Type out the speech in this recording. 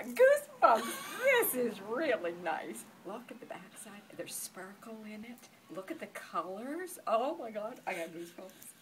got goosebumps. This is really nice. Look at the backside. There's sparkle in it. Look at the colors. Oh my God, I got goosebumps.